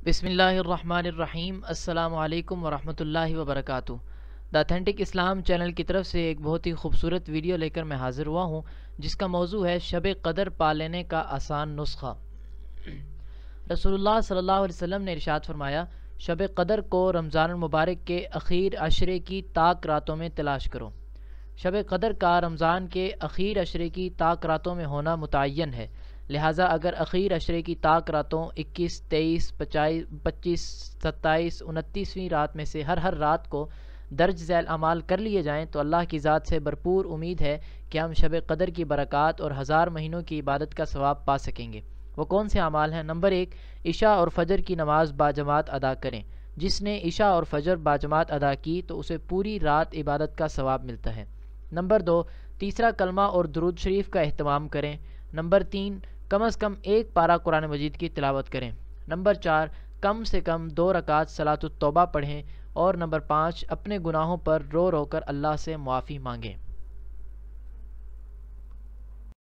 بسم اللہ الرحمن الرحیم۔ السلام علیکم ورحمۃ اللہ وبرکاتہ۔ دا اتھینٹک اسلام چینل کی طرف سے ایک بہت ہی خوبصورت ویڈیو لے کر میں حاضر ہوا ہوں، جس کا موضوع ہے شب قدر پا لینے کا آسان نسخہ۔ رسول اللہ صلی اللہ علیہ وسلم نے ارشاد فرمایا، شب قدر کو رمضان المبارک کے اخیر عشرے کی طاق راتوں میں تلاش کرو۔ شب قدر کا رمضان کے اخیر عشرے کی طاق راتوں میں ہونا متعین ہے، لہٰذا اگر اخیر عشرے کی طاق راتوں 21، 23، 25، 27، 29ویں رات میں سے ہر رات کو درج ذیل اعمال کر لیے جائیں تو اللہ کی ذات سے بھرپور امید ہے کہ ہم شب قدر کی برکات اور 1000 مہینوں کی عبادت کا ثواب پا سکیں گے۔ وہ کون سے اعمال ہیں؟ نمبر 1، عشاء اور فجر کی نماز باجماعت ادا کریں۔ جس نے عشاء اور فجر باجماعت ادا کی تو اسے پوری رات عبادت کا ثواب ملتا ہے۔ نمبر 2، تیسرا کلمہ اور درود شریف کا اہتمام کریں۔ نمبر 3، کم از کم ایک پارہ قرآن مجید کی تلاوت کریں۔ نمبر 4، کم سے کم 2 رکعت صلاۃ التوبہ پڑھیں۔ اور نمبر 5، اپنے گناہوں پر رو رو کر اللہ سے معافی مانگیں۔